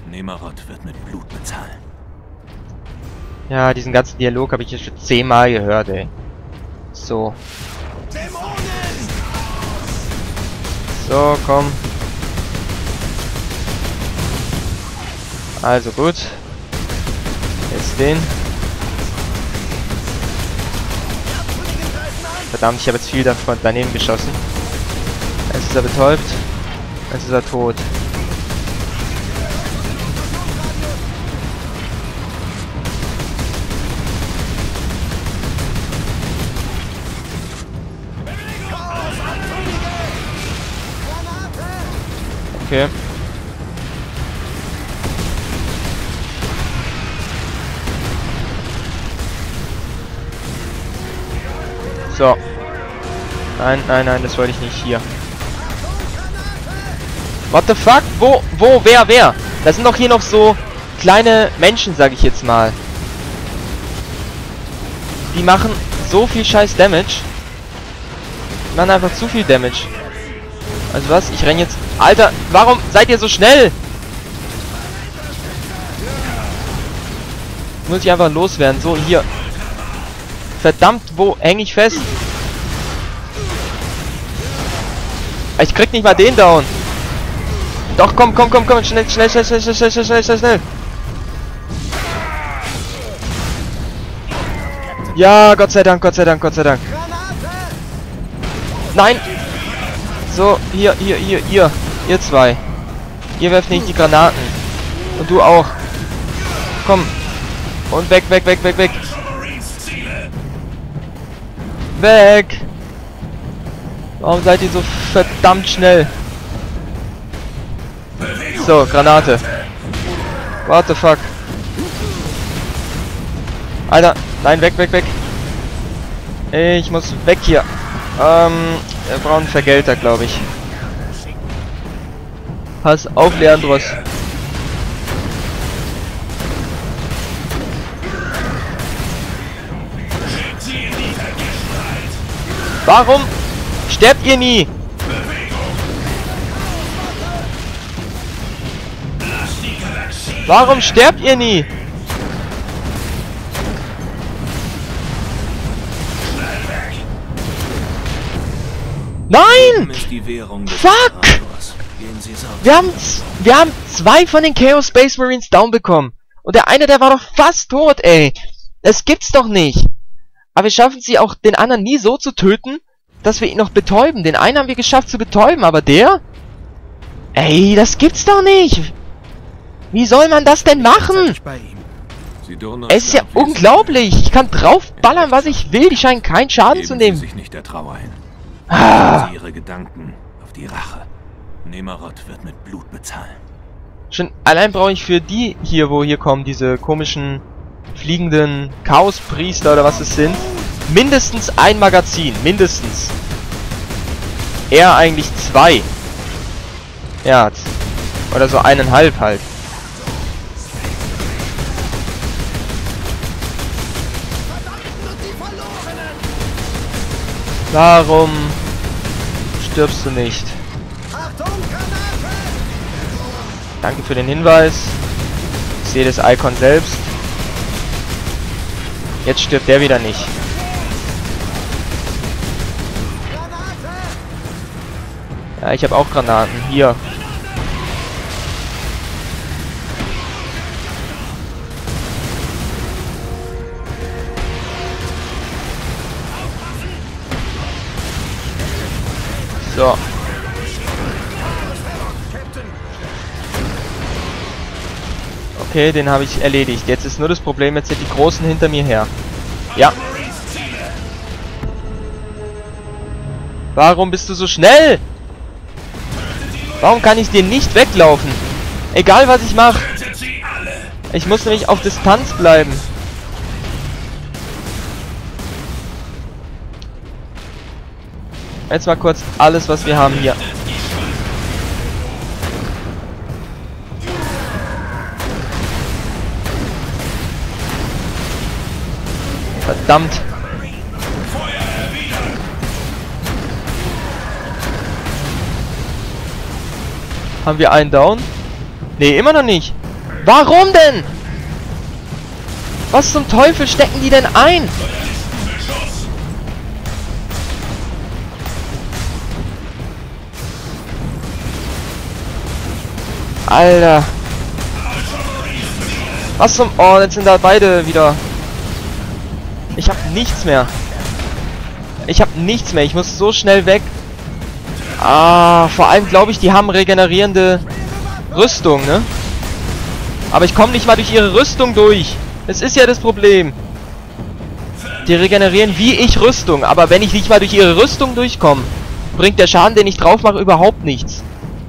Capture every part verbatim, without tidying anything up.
Nemarot wird mit Blut bezahlen. Ja, diesen ganzen Dialog habe ich jetzt schon zehnmal gehört, ey. So. So, komm. Also gut. Jetzt den. Verdammt, ich habe jetzt viel davon daneben geschossen. Jetzt ist er betäubt. Jetzt ist er tot. Okay. So. Nein, nein, nein, das wollte ich nicht. Hier. What the fuck? Wo, wo, wer, wer? Da sind doch hier noch so kleine Menschen, sag ich jetzt mal. Die machen so viel scheiß Damage. Die machen einfach zu viel Damage. Also was? Ich renne jetzt... Alter, warum seid ihr so schnell? Muss ich einfach loswerden. So, hier. Verdammt, wo hänge ich fest? Ich krieg nicht mal den down. Doch, komm, komm, komm, komm. Schnell, schnell, schnell, schnell, schnell, schnell, schnell, schnell, schnell. Ja, Gott sei Dank, Gott sei Dank, Gott sei Dank. Nein! So, hier, hier, hier, ihr. Ihr zwei. Ihr werft nicht die Granaten. Und du auch. Komm. Und weg, weg, weg, weg, weg. Weg! Warum seid ihr so verdammt schnell? So, Granate. What the fuck? Alter, nein, weg, weg, weg. Ich muss weg hier. Ähm, wir brauchen einen Vergelter, glaube ich. Pass auf, Leandros. Warum sterbt ihr nie? Warum sterbt ihr nie? Nein! Fuck! Wir haben, wir haben zwei von den Chaos Space Marines down bekommen. Und der eine, der war doch fast tot, ey. Das gibt's doch nicht. Aber wir schaffen sie auch, den anderen nie so zu töten, dass wir ihn noch betäuben. Den einen haben wir geschafft zu betäuben, aber der? Ey, das gibt's doch nicht. Wie soll man das denn machen? Es ist ja unglaublich. Ich kann draufballern, was ich will. Die scheinen keinen Schaden zu nehmen. Sich nicht der Trauer hin. Ah. Sie ihre Gedanken auf die Rache. Nemarot wird mit Blut bezahlen. Schon allein brauche ich für die hier, wo hier kommen, diese komischen fliegenden Chaospriester oder was es sind, mindestens ein Magazin. Mindestens. Eher eigentlich zwei. Ja. Oder so eineinhalb halt. Warum stirbst du nicht? Danke für den Hinweis. Ich sehe das Icon selbst. Jetzt stirbt der wieder nicht. Ja, ich habe auch Granaten. Hier. So. Okay, den habe ich erledigt. Jetzt ist nur das Problem, jetzt sind die Großen hinter mir her. Ja. Warum bist du so schnell? Warum kann ich dir nicht weglaufen? Egal, was ich mache. Ich muss nämlich auf Distanz bleiben. Jetzt mal kurz alles, was wir haben hier. Verdammt. Haben wir einen down? Nee, immer noch nicht. Warum denn? Was zum Teufel stecken die denn ein? Alter. Was zum... Oh, jetzt sind da beide wieder... Ich hab nichts mehr. Ich hab nichts mehr. Ich muss so schnell weg. Ah, vor allem glaube ich, die haben regenerierende Rüstung, ne? Aber ich komme nicht mal durch ihre Rüstung durch. Das ist ja das Problem. Die regenerieren wie ich Rüstung. Aber wenn ich nicht mal durch ihre Rüstung durchkomme, bringt der Schaden, den ich drauf mache, überhaupt nichts.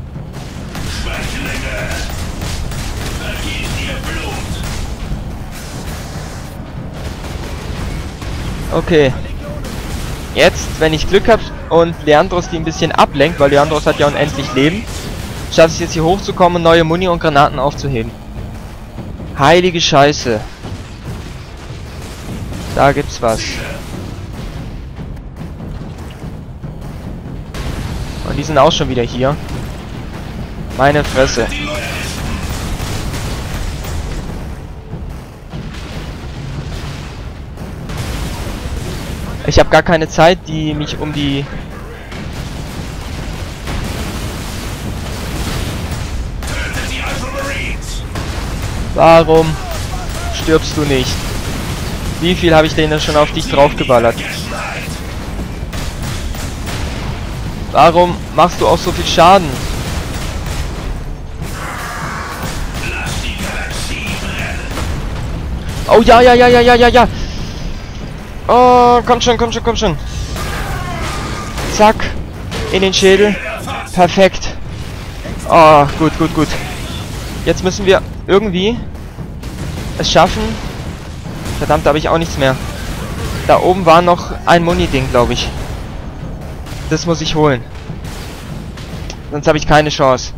Okay. Jetzt, wenn ich Glück habe und Leandros die ein bisschen ablenkt, weil Leandros hat ja unendlich Leben, schaffe ich es jetzt hier hochzukommen und neue Muni und Granaten aufzuheben. Heilige Scheiße. Da gibt's was. Und die sind auch schon wieder hier. Meine Fresse. Ich habe gar keine Zeit, die mich um die... Warum stirbst du nicht? Wie viel habe ich denn schon auf dich draufgeballert? Warum machst du auch so viel Schaden? Oh ja, ja, ja, ja, ja, ja, ja. Oh, komm schon, komm schon, komm schon. Zack. In den Schädel. Perfekt. Oh, gut, gut, gut. Jetzt müssen wir irgendwie es schaffen. Verdammt, da habe ich auch nichts mehr. Da oben war noch ein Muni-Ding, glaube ich. Das muss ich holen. Sonst habe ich keine Chance.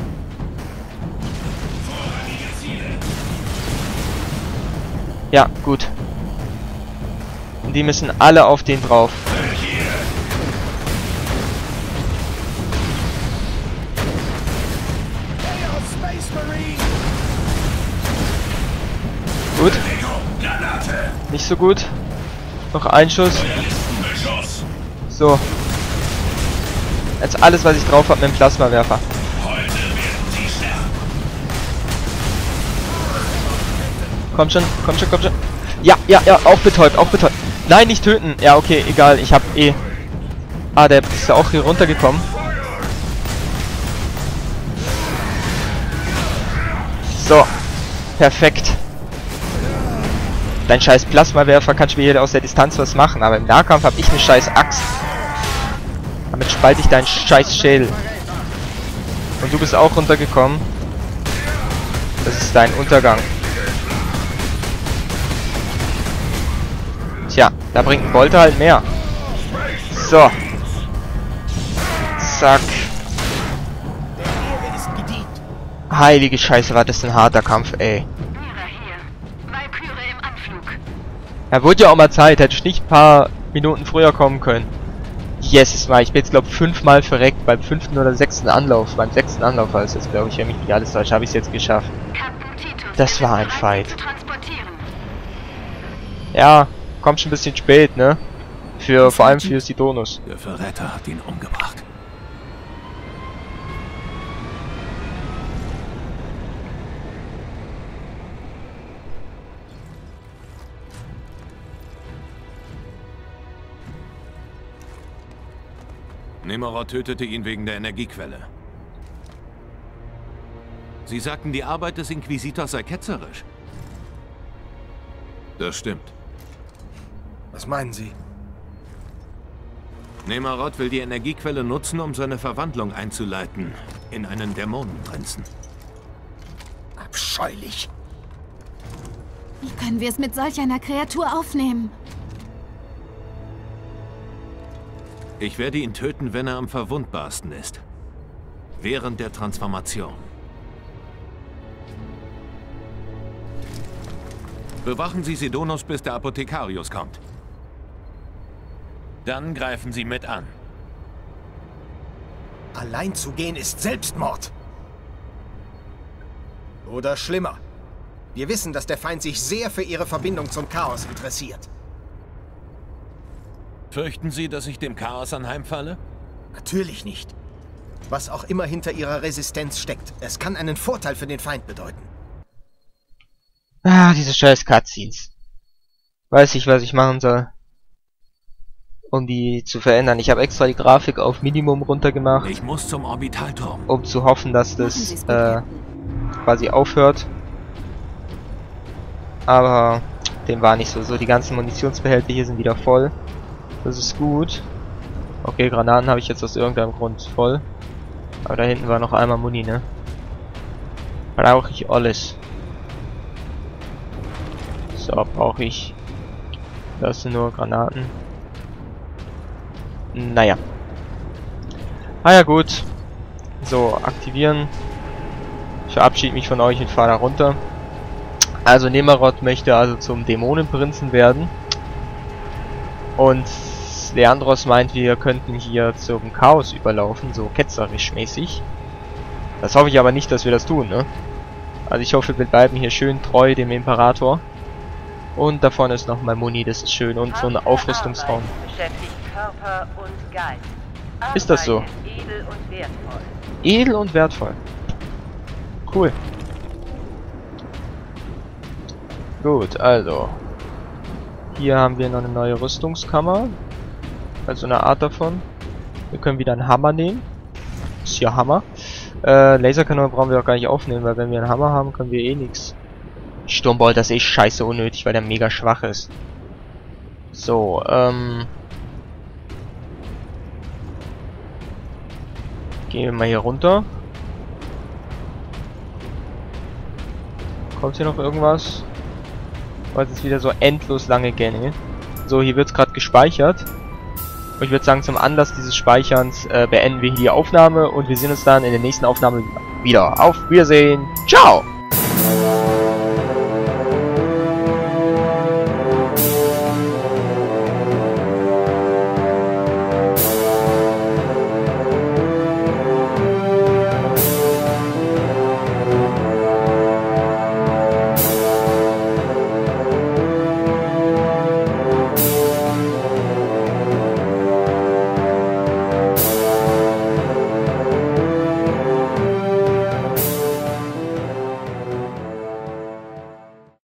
Ja, gut. Und die müssen alle auf den drauf. Gut. Nicht so gut. Noch ein Schuss. So. Jetzt alles, was ich drauf habe, mit dem Plasmawerfer. Komm schon, komm schon, komm schon. Ja, ja, ja, auch betäubt, auch betäubt. Nein, nicht töten. Ja, okay, egal. Ich hab eh... Ah, der ist ja auch hier runtergekommen. So. Perfekt. Dein scheiß Plasmawerfer kann mir hier aus der Distanz was machen, aber im Nahkampf habe ich eine scheiß Axt. Damit spalte ich deinen scheiß Schädel. Und du bist auch runtergekommen. Das ist dein Untergang. Tja, da bringt ein Bolter halt mehr. So. Zack. Heilige Scheiße, war das ein harter Kampf, ey. Ja, wurde ja auch mal Zeit, hätte ich nicht ein paar Minuten früher kommen können. Yes, mal, ich bin jetzt glaube fünfmal verreckt, beim fünften oder sechsten Anlauf. Beim sechsten Anlauf war es jetzt, glaube ich, wenn mich nicht alles täuscht, habe ich es jetzt geschafft. Das war ein Fight. Ja, kommt schon ein bisschen spät, ne? Für, vor allem für Sidonus. Der Verräter hat ihn umgebracht. Nemerod tötete ihn wegen der Energiequelle. Sie sagten, die Arbeit des Inquisitors sei ketzerisch. Das stimmt. Was meinen Sie? Nemerod will die Energiequelle nutzen, um seine Verwandlung einzuleiten in einen Dämonenprinzen. Abscheulich. Wie können wir es mit solch einer Kreatur aufnehmen? Ich werde ihn töten, wenn er am verwundbarsten ist. Während der Transformation. Bewachen Sie Sidonus, bis der Apothekarius kommt. Dann greifen Sie mit an. Allein zu gehen ist Selbstmord. Oder schlimmer. Wir wissen, dass der Feind sich sehr für ihre Verbindung zum Chaos interessiert. Fürchten Sie, dass ich dem Chaos anheimfalle? Natürlich nicht. Was auch immer hinter ihrer Resistenz steckt, es kann einen Vorteil für den Feind bedeuten. Ah, diese scheiß Cutscenes. Weiß ich, was ich machen soll, um die zu verändern. Ich habe extra die Grafik auf Minimum runtergemacht. Ich muss zum Orbitalturm. Um zu hoffen, dass das äh, quasi aufhört. Aber dem war nicht so. So, die ganzen Munitionsbehälter hier sind wieder voll. Das ist gut. Okay, Granaten habe ich jetzt aus irgendeinem Grund voll. Aber da hinten war noch einmal Muni, ne? Brauche ich alles. So, brauche ich. Das sind nur Granaten. Naja. Ah ja, gut. So, aktivieren. Ich verabschiede mich von euch und fahre da runter. Also Nemeroth möchte also zum Dämonenprinzen werden. Und Leandros meint, wir könnten hier zum Chaos überlaufen, so ketzerisch mäßig. Das hoffe ich aber nicht, dass wir das tun, ne? Also ich hoffe, wir bleiben hier schön treu dem Imperator. Und da vorne ist noch mal Muni, das ist schön. Und so ein Aufrüstungsraum. Ist das so? Edel und wertvoll. Edel und wertvoll. Cool. Gut, also. Hier haben wir noch eine neue Rüstungskammer. Also eine Art davon. Wir können wieder einen Hammer nehmen. Ist ja Hammer. Äh, Laserkanone brauchen wir auch gar nicht aufnehmen, weil wenn wir einen Hammer haben, können wir eh nichts. Sturmbolt, das ist eh scheiße unnötig, weil der mega schwach ist. So, ähm... gehen wir mal hier runter. Kommt hier noch irgendwas? Weil es wieder so endlos lange Gänge. So, hier wird es gerade gespeichert. Und ich würde sagen, zum Anlass dieses Speicherns äh, beenden wir hier die Aufnahme und wir sehen uns dann in der nächsten Aufnahme wieder. Auf Wiedersehen. Ciao!